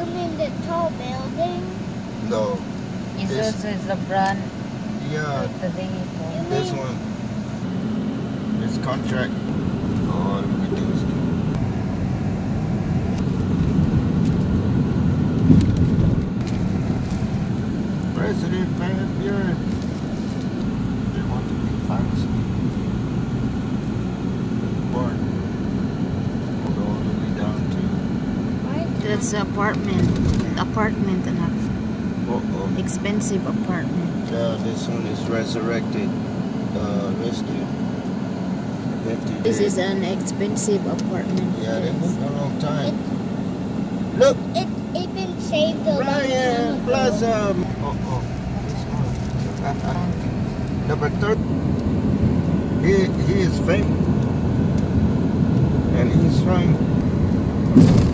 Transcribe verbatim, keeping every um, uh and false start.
You mean the tall building? No. This is the brand Yeah. of the vehicle. This one. It's contract. Oh, reduced. President Van Buren. They want to be famous. Born. All the way down to. That's apartment. Apartment and Uh oh. expensive apartment. Yeah, this one is resurrected. Uh, rescued. This is an expensive apartment. Yeah, they moved a long time. It, Look! it even saved a long time Ryan ago. Blossom! Oh, oh. This one. Number thirty. He, he is famous. And he's from